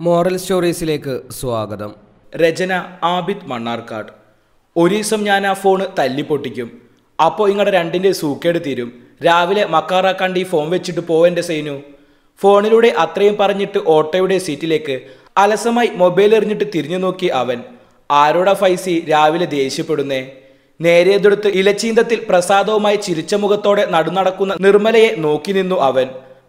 Moral സ്റ്റോറീസിലേക്ക് സ്വാഗതം. രചന ആബിദ് മണ്ണാർക്കാട്. ഒരു ദിവസം ഞാൻ ആ ഫോണ് തല്ലിപ്പൊട്ടിക്കും. അപ്പോൾ ഇങ്ങടെ രണ്ടിൻ്റെ സൂക്കേട് തീരും. രാവിലെ മക്കാറാക്കാണ്ട് ഈ ഫോൺ വെച്ചിട്ട് പോവെൻ്റെ സൈനു. ഫോണിലൂടെ അത്രയും പറഞ്ഞിട്ട് ഓട്ടോയുടെ സീറ്റിലേക്ക് അലസമായി മൊബൈൽ എറിഞ്ഞിട്ട് തിരിഞ്ഞു നോക്കി അവൻ. ആരോടാ ഫൈസി രാവിലെ ദേഷ്യപ്പെടുന്നേ? നേരെയെടുത്ത് ഇലച്ചീന്തത്തിൽ പ്രസാദവുമായി ചിരിച്ച മുഖത്തോടെ നടുനടക്കുന്ന നിർമ്മലയെ നോക്കി നിന്നു അവൻ.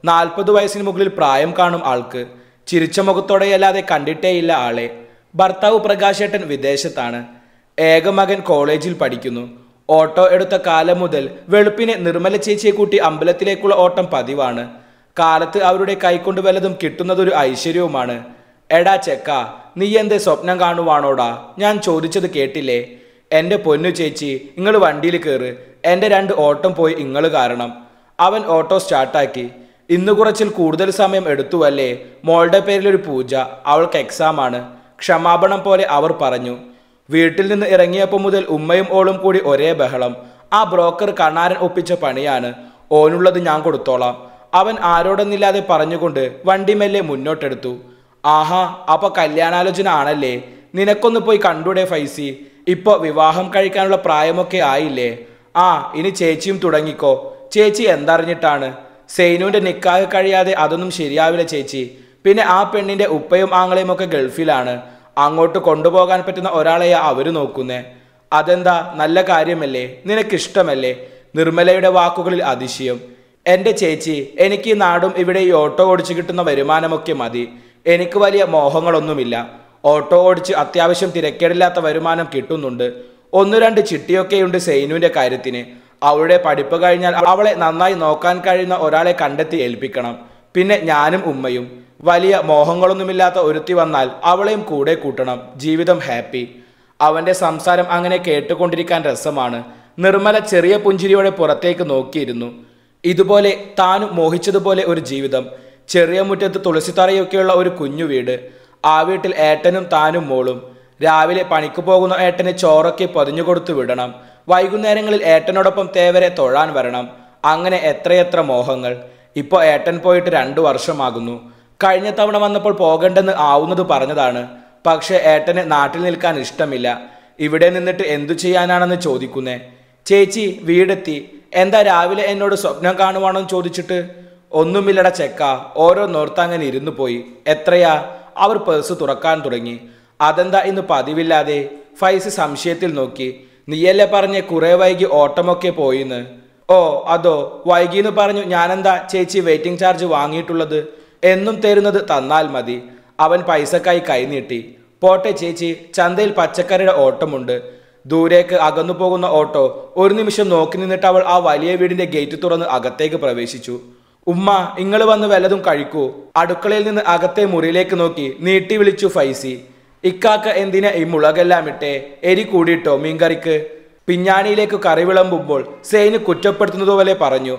40 വയസ്സിന് മുകളിൽ പ്രായം കാണും ആൾക്ക്. ചിരിച്ച മുഖത്തോടെയല്ലാതെ കണ്ടിട്ടേയില്ല ആളെ. ഭർത്താവ് പ്രകാശേട്ടൻ വിദേശത്താണ്. ഏക മകൻ കോളേജിൽ പഠിക്കുന്നു. ഓട്ടോ എടുത്ത കാലം മുതൽ വെളുപ്പിനെ നിർമ്മല ചേച്ചിയെ കൂട്ടി അമ്പലത്തിലേക്കുള്ള ഓട്ടം പതിവാണ്. കാലത്ത് അവരുടെ കൈക്കൊണ്ട് വല്ലതും കിട്ടുന്നതൊരു ഐശ്വര്യവുമാണ്. എടാ ചെക്ക, നീ എന്തേ സ്വപ്നം കാണുവാണോടാ? ഞാൻ ചോദിച്ചത് കേട്ടില്ലേ? എൻ്റെ പൊന്നു ചേച്ചി, നിങ്ങൾ വണ്ടിയിൽ കയറ്. എൻ്റെ 2 ഓട്ടം പോയി ഇങ്ങൾ കാരണം. അവൻ ഓട്ടോ സ്റ്റാർട്ടാക്കി. ഇന്ന് കുറച്ചിൽ കൂടുതൽ സമയം എടുത്തുവല്ലേ? മോളുടെ പേരിലൊരു പൂജ, അവൾക്ക് എക്സാമാണ്. ക്ഷമാപണം പോലെ അവർ പറഞ്ഞു. വീട്ടിൽ നിന്ന് ഇറങ്ങിയപ്പോൾ മുതൽ ഉമ്മയും ഓളും കൂടി ഒരേ ബഹളം. ആ ബ്രോക്കർ കണ്ണാരൻ ഒപ്പിച്ച പണിയാണ്. ഓനുള്ളത് ഞാൻ കൊടുത്തോളാം. അവൻ ആരോടൊന്നില്ലാതെ പറഞ്ഞുകൊണ്ട് വണ്ടി മെല്ലെ മുന്നോട്ടെടുത്തു. ആഹാ, അപ്പൊ കല്യാണാലോചന ആണല്ലേ? നിനക്കൊന്ന് പോയി കണ്ടൂടെ ഫൈസി? ഇപ്പോൾ വിവാഹം കഴിക്കാനുള്ള പ്രായമൊക്കെ ആയില്ലേ? ആ, ഇനി ചേച്ചിയും തുടങ്ങിക്കോ. ചേച്ചി എന്തറിഞ്ഞിട്ടാണ്? സൈനുവിൻ്റെ നിക്കാഹ് കഴിയാതെ അതൊന്നും ശരിയാവില്ല ചേച്ചി. പിന്നെ ആ പെണ്ണിൻ്റെ ഉപ്പയും ആങ്ങളെയും ഒക്കെ ഗൾഫിലാണ്. അങ്ങോട്ട് കൊണ്ടുപോകാൻ പറ്റുന്ന ഒരാളെയാ അവർ നോക്കുന്നേ. അതെന്താ, നല്ല കാര്യമല്ലേ? നിനക്കിഷ്ടമല്ലേ? നിർമ്മലയുടെ വാക്കുകളിൽ അതിശയം. എൻ്റെ ചേച്ചി, എനിക്ക് ഈ നാടും ഇവിടെ ഈ ഓട്ടോ ഓടിച്ച് കിട്ടുന്ന വരുമാനമൊക്കെ മതി. എനിക്ക് വലിയ മോഹങ്ങളൊന്നുമില്ല. ഓട്ടോ ഓടിച്ച് അത്യാവശ്യം തിരക്കേടില്ലാത്ത വരുമാനം കിട്ടുന്നുണ്ട്. 1-2 ചിട്ടിയൊക്കെയുണ്ട് സൈനുവിൻ്റെ കാര്യത്തിന്. അവളുടെ പഠിപ്പ് കഴിഞ്ഞാൽ അവളെ നന്നായി നോക്കാൻ കഴിയുന്ന ഒരാളെ കണ്ടെത്തി ഏൽപ്പിക്കണം. പിന്നെ ഞാനും ഉമ്മയും. വലിയ മോഹങ്ങളൊന്നുമില്ലാത്ത ഒരുത്തി വന്നാൽ അവളെയും കൂടെ കൂട്ടണം. ജീവിതം ഹാപ്പി. അവൻ്റെ സംസാരം അങ്ങനെ കേട്ടുകൊണ്ടിരിക്കാൻ രസമാണ്. നിർമ്മല ചെറിയ പുഞ്ചിരിയോടെ പുറത്തേക്ക് നോക്കിയിരുന്നു. ഇതുപോലെ താനും മോഹിച്ചതുപോലെ ഒരു ജീവിതം. ചെറിയ മുറ്റത്ത് തുളസിത്തറയൊക്കെയുള്ള ഒരു കുഞ്ഞു വീട്. ആ വീട്ടിൽ ഏട്ടനും താനും മോളും. രാവിലെ പണിക്ക് പോകുന്ന ഏട്ടന് ചോറൊക്കെ പൊതിഞ്ഞു കൊടുത്തു വിടണം. വൈകുന്നേരങ്ങളിൽ ഏട്ടനോടൊപ്പം തേവരെ തൊഴാൻ വരണം. അങ്ങനെ എത്രയെത്ര മോഹങ്ങൾ. ഇപ്പോൾ ഏട്ടൻ പോയിട്ട് 2 വർഷമാകുന്നു. കഴിഞ്ഞ തവണ വന്നപ്പോൾ പോകണ്ടെന്ന് ആവുന്നത് പറഞ്ഞതാണ്. പക്ഷേ ഏട്ടന് നാട്ടിൽ നിൽക്കാൻ ഇഷ്ടമില്ല. ഇവിടെ നിന്നിട്ട് എന്തു ചെയ്യാനാണെന്ന് ചോദിക്കുന്നേ. ചേച്ചി, വീടെത്തി. എന്താ രാവിലെ എന്നോട് സ്വപ്നം കാണുവാണോന്ന് ചോദിച്ചിട്ട്? ഒന്നുമില്ലട ചെക്ക, ഓരോ നോർത്തങ്ങനെ ഇരുന്നു പോയി. എത്രയാ? അവർ പേഴ്സ് തുറക്കാൻ തുടങ്ങി. അതെന്താ ഇന്ന് പതിവില്ലാതെ? ഫൈസ് സംശയത്തിൽ നോക്കി. നീയല്ലേ പറഞ്ഞ് കുറെ വൈകി ഓട്ടമൊക്കെ പോയിന്ന്. ഓ അതോ, വൈകിന്ന് പറഞ്ഞു. ഞാനെന്താ ചേച്ചി വെയിറ്റിംഗ് ചാർജ് വാങ്ങിയിട്ടുള്ളത്? എന്നും തരുന്നത് തന്നാൽ മതി. അവൻ പൈസക്കായി കൈനീട്ടി. പോട്ടെ ചേച്ചി, ചന്തയിൽ പച്ചക്കറിയുടെ ഓട്ടമുണ്ട്. ദൂരേക്ക് അകന്നു പോകുന്ന ഓട്ടോ. ഒരു നിമിഷം നോക്കി നിന്നിട്ട് അവൾ ആ വലിയ വീടിന്റെ ഗേറ്റ് തുറന്ന് അകത്തേക്ക് പ്രവേശിച്ചു. ഉമ്മ, ഇങ്ങൾ വന്ന് വല്ലതും കഴിക്കൂ. അടുക്കളയിൽ നിന്ന് അകത്തെ മുറിയിലേക്ക് നോക്കി നീട്ടി വിളിച്ചു ഫൈസി. ഇക്കാക്ക എന്തിനാ ഈ മുളകെല്ലാം ഇട്ടേ? എരി കൂടിയിട്ടോ മീൻകറിക്ക്? പിഞ്ഞാണിയിലേക്ക് കറി വിളമ്പുമ്പോൾ സൈന് കുറ്റപ്പെടുത്തുന്നതുപോലെ പറഞ്ഞു.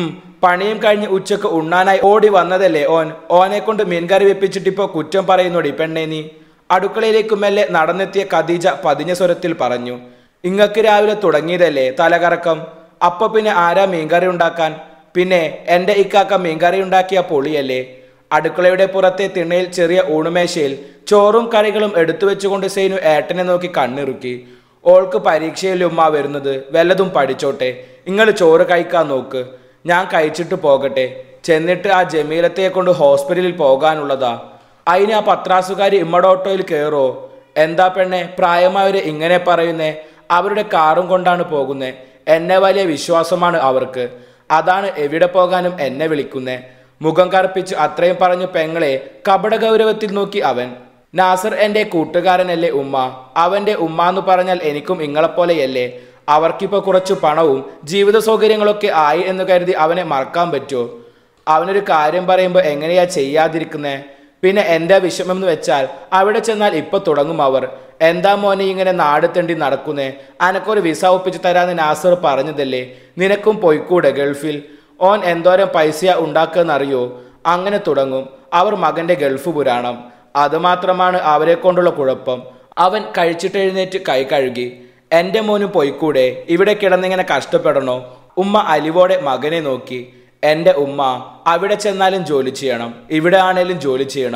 പണിയും കഴിഞ്ഞ് ഉച്ചക്ക് ഉണ്ണാനായി ഓടി വന്നതല്ലേ ഓനെ കൊണ്ട് മീൻകറി വെപ്പിച്ചിട്ടിപ്പോ കുറ്റം പറയുന്നോടി പെണ്ണേ നീ? അടുക്കളയിലേക്ക് മെല്ലെ നടന്നെത്തിയ ഖദീജ പതിഞ്ഞ സ്വരത്തിൽ പറഞ്ഞു. ഇങ്ങക്ക് രാവിലെ തുടങ്ങിയതല്ലേ തലകറക്കം? അപ്പൊ പിന്നെ ആരാ മീൻകറി ഉണ്ടാക്കാൻ? പിന്നെ എൻ്റെ ഇക്കാക്ക മീൻകറി ഉണ്ടാക്കിയ പൊളിയല്ലേ? അടുക്കളയുടെ പുറത്തെ തിണ്ണയിൽ ചെറിയ ഊണുമേശയിൽ ചോറും കറികളും എടുത്തു വെച്ചുകൊണ്ട് സൈനു ഏട്ടനെ നോക്കി കണ്ണിറുക്കി. ഓൾക്ക് പരീക്ഷയിൽ ഉമ്മ വരുന്നത്, വല്ലതും പഠിച്ചോട്ടെ. നിങ്ങൾ ചോറ് കഴിക്കാൻ നോക്ക്, ഞാൻ കഴിച്ചിട്ട് പോകട്ടെ. ചെന്നിട്ട് ആ ജമീലത്തെ കൊണ്ട് ഹോസ്പിറ്റലിൽ പോകാനുള്ളതാ. അതിന് ആ പത്രാസുകാരി ഇമ്മടെ ഓട്ടോയിൽ കയറോ? എന്താ പെണ്ണെ പ്രായമായവരെ ഇങ്ങനെ പറയുന്നേ? അവരുടെ കാറും കൊണ്ടാണ് പോകുന്നേ. എന്നെ വലിയ വിശ്വാസമാണ് അവർക്ക്. അതാണ് എവിടെ പോകാനും എന്നെ വിളിക്കുന്നേ. മുഖം കറുപ്പിച്ച് അത്രയും പറഞ്ഞു പെങ്ങളെ കപട ഗൗരവത്തിൽ നോക്കി അവൻ. നാസർ എൻ്റെ കൂട്ടുകാരനല്ലേ ഉമ്മ? അവൻ്റെ ഉമ്മ എന്ന് പറഞ്ഞാൽ എനിക്കും ഇങ്ങളെപ്പോലെയല്ലേ? അവർക്കിപ്പോൾ കുറച്ചു പണവും ജീവിത സൗകര്യങ്ങളൊക്കെ ആയി എന്ന് കരുതി അവനെ മറക്കാൻ പറ്റുമോ? അവനൊരു കാര്യം പറയുമ്പോൾ എങ്ങനെയാ ചെയ്യാതിരിക്കുന്നേ? പിന്നെ എൻ്റെ വിഷമം എന്ന് വെച്ചാൽ അവിടെ ചെന്നാൽ ഇപ്പൊ തുടങ്ങും അവർ. എന്താ മോനെ ഇങ്ങനെ നാട് തെണ്ടി നടക്കുന്നേ? അനക്കൊരു വിസ ഒപ്പിച്ച് തരാന്ന് നാസർ പറഞ്ഞതല്ലേ? നിനക്കും പോയിക്കൂടെ ഗൾഫിൽ? ഓൻ എന്തോരം പൈസ ഉണ്ടാക്കുകയെന്നറിയോ? അങ്ങനെ തുടങ്ങും അവർ മകൻ്റെ ഗൾഫ് പുരാണം. അതുമാത്രമാണ് അവരെ കൊണ്ടുള്ള കുഴപ്പം. അവൻ കഴിച്ചിട്ടെഴുന്നേറ്റ് കൈ കഴുകി. എൻ്റെ മോനും പോയിക്കൂടെ? ഇവിടെ കിടന്നിങ്ങനെ കഷ്ടപ്പെടണോ? ഉമ്മ അലിവോടെ മകനെ നോക്കി. എൻ്റെ ഉമ്മ അവിടെ ചെന്നാലും ജോലി ചെയ്യണം, ഇവിടെ ആണേലും ജോലി ചെയ്യണം.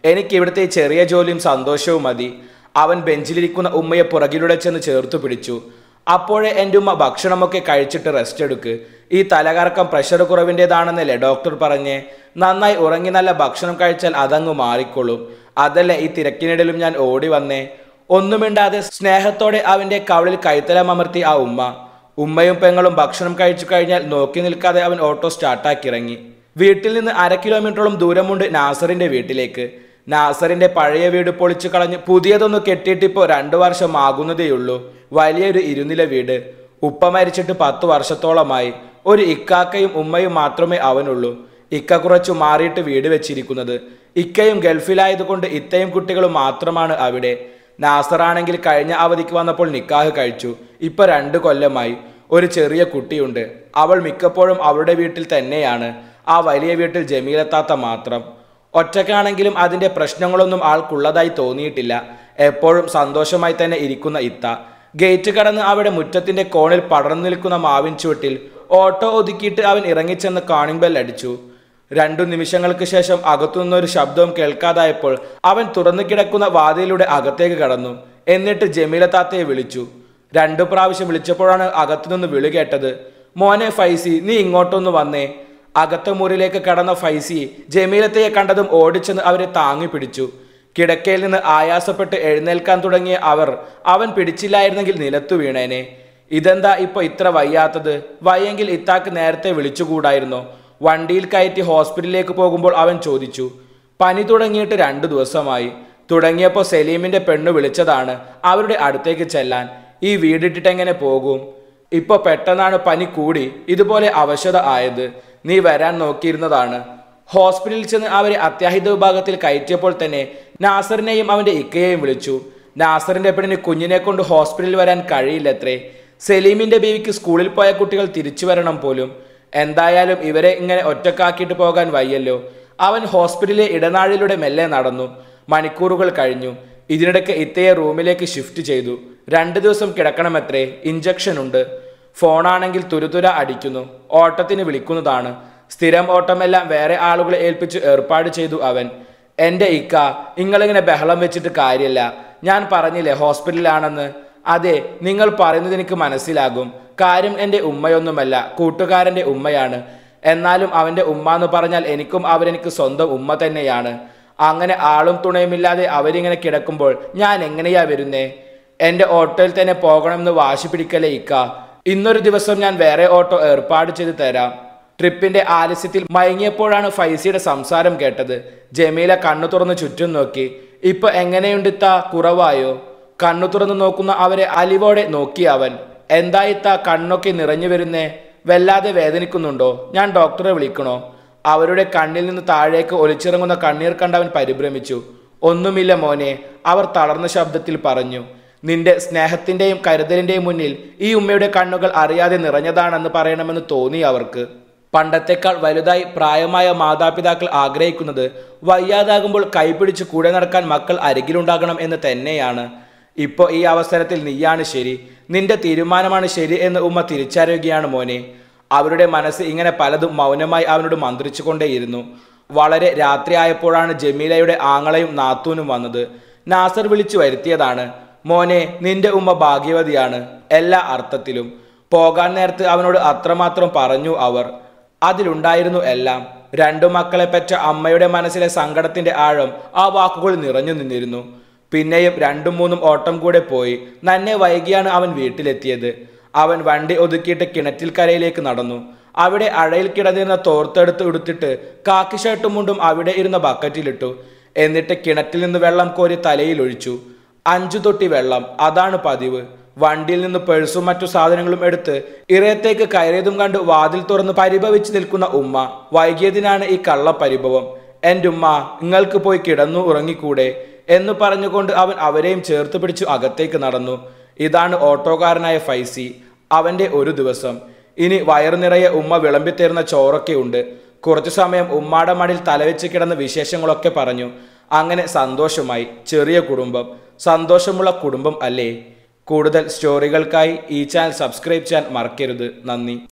എനിക്ക് ഇവിടുത്തെ ചെറിയ ജോലിയും സന്തോഷവും മതി. അവൻ ബെഞ്ചിലിരിക്കുന്ന ഉമ്മയെ പുറകിലൂടെ ചെന്ന് ചേർത്തു പിടിച്ചു. അപ്പോഴേ എൻ്റെ ഉമ്മ ഭക്ഷണമൊക്കെ കഴിച്ചിട്ട് റെസ്റ്റ് എടുക്ക്. ഈ തലകറക്കം പ്രഷർ കുറവിൻ്റെതാണെന്നല്ലേ ഡോക്ടർ പറഞ്ഞേ? നന്നായി ഉറങ്ങി നല്ല ഭക്ഷണം കഴിച്ചാൽ അതങ്ങ് മാറിക്കൊള്ളും. അതല്ലേ ഈ തിരക്കിനിടയിലും ഞാൻ ഓടി വന്നേ. ഒന്നുമിണ്ടാതെ സ്നേഹത്തോടെ അവൻ്റെ കവിളിൽ കൈത്തലമർത്തി ആ ഉമ്മ. ഉമ്മയും പെങ്ങളും ഭക്ഷണം കഴിച്ചു കഴിഞ്ഞാൽ നോക്കി നിൽക്കാതെ അവൻ ഓട്ടോ സ്റ്റാർട്ടാക്കി ഇറങ്ങി. വീട്ടിൽ നിന്ന് 1/2 കിലോമീറ്ററോളം ദൂരമുണ്ട് നാസറിൻ്റെ വീട്ടിലേക്ക്. നാസറിൻ്റെ പഴയ വീട് പൊളിച്ചു കളഞ്ഞ് പുതിയതൊന്ന് കെട്ടിയിട്ടിപ്പോൾ 2 വർഷം ആകുന്നതേയുള്ളൂ. വലിയൊരു 2 നില വീട്. ഉപ്പ മരിച്ചിട്ട് 10 വർഷത്തോളമായി. ഒരു ഇക്കാക്കയും ഉമ്മയും മാത്രമേ അവനുള്ളൂ. ഇക്ക കുറച്ചു മാറിയിട്ട് വീട് വെച്ചിരിക്കുന്നത്. ഇക്കയും ഗൾഫിലായതുകൊണ്ട് ഇത്തയും കുട്ടികളും മാത്രമാണ് അവിടെ. നാസറാണെങ്കിൽ കഴിഞ്ഞ അവധിക്ക് വന്നപ്പോൾ നിക്കാഹ് കഴിച്ചു. ഇപ്പൊ 2 കൊല്ലമായി. ഒരു ചെറിയ കുട്ടിയുണ്ട്. അവൾ മിക്കപ്പോഴും അവളുടെ വീട്ടിൽ തന്നെയാണ്. ആ വലിയ വീട്ടിൽ ജമീലത്താത്ത മാത്രം. ഒറ്റക്കാണെങ്കിലും അതിൻ്റെ പ്രശ്നങ്ങളൊന്നും ആൾക്കുള്ളതായി തോന്നിയിട്ടില്ല. എപ്പോഴും സന്തോഷമായി തന്നെ ഇരിക്കുന്ന ഇത്ത. ഗേറ്റ് കടന്ന് അവിടെ മുറ്റത്തിൻ്റെ കോണിൽ പടർന്നു നിൽക്കുന്ന മാവിൻ ചുവട്ടിൽ ഓട്ടോ ഒതുക്കിയിട്ട് അവൻ ഇറങ്ങിച്ചെന്ന് കാണിംഗ് ബെൽ അടിച്ചു. 2 നിമിഷങ്ങൾക്ക് ശേഷം അകത്തുനിന്നൊരു ശബ്ദവും കേൾക്കാതായപ്പോൾ അവൻ തുറന്നു കിടക്കുന്ന വാതിലിലൂടെ അകത്തേക്ക് കടന്നു. എന്നിട്ട് ജമീല താത്തയെ വിളിച്ചു. 2 പ്രാവശ്യം വിളിച്ചപ്പോഴാണ് അകത്തുനിന്ന് വിളി കേട്ടത്. മോനെ ഫൈസി, നീ ഇങ്ങോട്ടൊന്ന് വന്നേ. അകത്തെ മുറിയിലേക്ക് കടന്ന ഫൈസി ജമീലത്തയെ കണ്ടതും ഓടിച്ചെന്ന് അവരെ താങ്ങി പിടിച്ചു. കിടക്കയിൽ നിന്ന് ആയാസപ്പെട്ട് എഴുന്നേൽക്കാൻ തുടങ്ങിയ അവൻ പിടിച്ചില്ലായിരുന്നെങ്കിൽ നിലത്തു വീണേനെ. ഇതെന്താ ഇപ്പൊ ഇത്ര വയ്യാത്തത്? വയ്യെങ്കിൽ ഇത്താക്ക് നേരത്തെ വിളിച്ചുകൂടായിരുന്നോ? വണ്ടിയിൽ കയറ്റി ഹോസ്പിറ്റലിലേക്ക് പോകുമ്പോൾ അവൻ ചോദിച്ചു. പനി തുടങ്ങിയിട്ട് 2 ദിവസമായി. തുടങ്ങിയപ്പോൾ സലീമിൻ്റെ പെണ്ണ് വിളിച്ചതാണ് അവരുടെ അടുത്തേക്ക് ചെല്ലാൻ. ഈ വീടിട്ടിട്ട് എങ്ങനെ പോകും? ഇപ്പോൾ പെട്ടെന്നാണ് പനി കൂടി ഇതുപോലെ അവശത ആയത്. നീ വരാൻ നോക്കിയിരുന്നതാണ്. ഹോസ്പിറ്റലിൽ ചെന്ന് അവരെ അത്യാഹിത വിഭാഗത്തിൽ കയറ്റിയപ്പോൾ തന്നെ നാസറിനെയും അവൻ്റെ ഇക്കയെയും വിളിച്ചു. നാസറിൻ്റെ പെണ്ണിന് കുഞ്ഞിനെ കൊണ്ട് ഹോസ്പിറ്റലിൽ വരാൻ കഴിയില്ലത്രേ. സലീമിൻ്റെ ബീവിക്ക് സ്കൂളിൽ പോയ കുട്ടികൾ തിരിച്ചു വരണം പോലും. എന്തായാലും ഇവരെ ഇങ്ങനെ ഒറ്റക്കാക്കിയിട്ട് പോകാൻ വയ്യല്ലോ. അവൻ ഹോസ്പിറ്റലിലെ ഇടനാഴിലൂടെ മെല്ലെ നടന്നു. മണിക്കൂറുകൾ കഴിഞ്ഞു. ഇതിനിടയ്ക്ക് ഇത്തയെ റൂമിലേക്ക് ഷിഫ്റ്റ് ചെയ്തു. 2 ദിവസം കിടക്കണമത്രേ. ഇഞ്ചക്ഷൻ ഉണ്ട്. ഫോണാണെങ്കിൽ തുരുതുര അടിക്കുന്നു. ഓട്ടത്തിന് വിളിക്കുന്നതാണ്. സ്ഥിരം ഓട്ടമെല്ലാം വേറെ ആളുകളെ ഏൽപ്പിച്ച് ഏർപ്പാട് ചെയ്തു അവൻ. എൻ്റെ ഇക്ക, നിങ്ങളിങ്ങനെ ബഹളം വെച്ചിട്ട് കാര്യമില്ല. ഞാൻ പറഞ്ഞില്ലേ ഹോസ്പിറ്റലിലാണെന്ന്. അതെ, നിങ്ങൾ പറയുന്നത് എനിക്ക് മനസ്സിലാകും. കാര്യം എൻ്റെ ഉമ്മയൊന്നുമല്ല, കൂട്ടുകാരൻ്റെ ഉമ്മയാണ്. എന്നാലും അവൻ്റെ ഉമ്മ എന്ന് പറഞ്ഞാൽ എനിക്കും അവരെനിക്ക് സ്വന്തം ഉമ്മ തന്നെയാണ്. അങ്ങനെ ആളും തുണയുമില്ലാതെ അവരിങ്ങനെ കിടക്കുമ്പോൾ ഞാൻ എങ്ങനെയാ വരുന്നേ? എൻ്റെ ഓട്ടോയിൽ തന്നെ പോകണമെന്ന് വാശി പിടിക്കലേ ഇക്ക. ഇന്നൊരു ദിവസം ഞാൻ വേറെ ഓട്ടോ ഏർപ്പാട് ചെയ്ത് തരാം. ട്രിപ്പിൻ്റെ ആലസ്യത്തിൽ മയങ്ങിയപ്പോഴാണ് ഫൈസിയുടെ സംസാരം കേട്ടത്. ജമീല കണ്ണു തുറന്ന് ചുറ്റും നോക്കി. ഇപ്പൊ എങ്ങനെയുണ്ടിത്ത? കുറവായോ? കണ്ണു തുറന്ന് നോക്കുന്ന അവരെ അലിവോടെ നോക്കി അവൻ. എന്തായിത്ത കണ്ണൊക്കെ നിറഞ്ഞു വരുന്നേ? വല്ലാതെ വേദനിക്കുന്നുണ്ടോ? ഞാൻ ഡോക്ടറെ വിളിക്കണോ? അവരുടെ കണ്ണിൽ നിന്ന് താഴേക്ക് ഒലിച്ചിറങ്ങുന്ന കണ്ണീർ കണ്ടവൻ പരിഭ്രമിച്ചു. ഒന്നുമില്ല മോനെ, അവർ തളർന്ന ശബ്ദത്തിൽ പറഞ്ഞു. നിന്റെ സ്നേഹത്തിൻ്റെയും കരുതലിൻ്റെയും മുന്നിൽ ഈ ഉമ്മയുടെ കണ്ണുകൾ അറിയാതെ നിറഞ്ഞതാണെന്ന് പറയണമെന്ന് തോന്നി അവർക്ക്. പണ്ടത്തെക്കാൾ വലുതായി പ്രായമായ മാതാപിതാക്കൾ ആഗ്രഹിക്കുന്നത് വയ്യാതാകുമ്പോൾ കൈപിടിച്ച് കൂടെ നടക്കാൻ മക്കൾ അരികിലുണ്ടാകണം എന്ന് തന്നെയാണ്. ഇപ്പോൾ ഈ അവസരത്തിൽ നീയാണ് ശരി, നിന്റെ തീരുമാനമാണ് ശരി എന്ന് ഉമ്മ തിരിച്ചറിയുകയാണ് മോനെ. അവരുടെ മനസ്സ് ഇങ്ങനെ പലതും മൗനമായി അവനോട് മന്ത്രിച്ചു കൊണ്ടേയിരുന്നു. വളരെ രാത്രിയായപ്പോഴാണ് ജമീലയുടെ ആങ്ങളയും നാത്തൂനും വന്നത്. നാസർ വിളിച്ചു വരുത്തിയതാണ്. മോനെ, നിന്റെ ഉമ്മ ഭാഗ്യവതിയാണ് എല്ലാ അർത്ഥത്തിലും. പോകാൻ നേരത്ത് അവനോട് അത്രമാത്രം പറഞ്ഞു അവർ. അതിലുണ്ടായിരുന്നു എല്ലാം. 2 മക്കളെ പെറ്റ അമ്മയുടെ മനസ്സിലെ സങ്കടത്തിന്റെ ആഴം ആ വാക്കുകൾ നിറഞ്ഞു നിന്നിരുന്നു. പിന്നെയും 2-3 ഓട്ടം കൂടെ പോയി നന്നെ വൈകിയാണ് അവൻ വീട്ടിലെത്തിയത്. അവൻ വണ്ടി ഒതുക്കിയിട്ട് കിണറ്റിൽ കരയിലേക്ക് നടന്നു. അവിടെ അഴയിൽ കിടന്നിരുന്ന തോർത്തെടുത്ത് ഉടുത്തിട്ട് കാക്കി ഷർട്ടും മുണ്ടും അവിടെ ഇരുന്ന ബക്കറ്റിലിട്ടു. എന്നിട്ട് കിണറ്റിൽ നിന്ന് വെള്ളം കോരി തലയിൽ ഒഴിച്ചു. 5 തൊട്ടി വെള്ളം, അതാണ് പതിവ്. വണ്ടിയിൽ നിന്ന് പേഴ്സും മറ്റു സാധനങ്ങളും എടുത്ത് ഇറയത്തേക്ക് കയറിയതും കണ്ട് വാതിൽ തുറന്ന് പരിഭവിച്ച് നിൽക്കുന്ന ഉമ്മ. വൈകിയതിനാണ് ഈ കള്ള പരിഭവം. എൻ്റെ ഉമ്മ, നിങ്ങൾക്ക് പോയി കിടന്നു ഉറങ്ങിക്കൂടെ എന്ന് പറഞ്ഞുകൊണ്ട് അവൻ അവരെയും ചേർത്ത് പിടിച്ചു അകത്തേക്ക് നടന്നു. ഇതാണ് ഓട്ടോക്കാരനായ ഫൈസി. അവൻ്റെ ഒരു ദിവസം. ഇനി വയറു നിറയെ ഉമ്മ വിളമ്പിത്തരുന്ന ചോറൊക്കെ ഉണ്ട്. കുറച്ചു സമയം ഉമ്മാടെ മടിയിൽ തലവെച്ച് കിടന്ന വിശേഷങ്ങളൊക്കെ പറഞ്ഞു. അങ്ങനെ സന്തോഷമായി. ചെറിയ കുടുംബം, സന്തോഷമുള്ള കുടുംബം അല്ലേ? കൂടുതൽ സ്റ്റോറികൾക്കായി ഈ ചാനൽ സബ്സ്ക്രൈബ് ചെയ്യാൻ മറക്കരുത്. നന്ദി.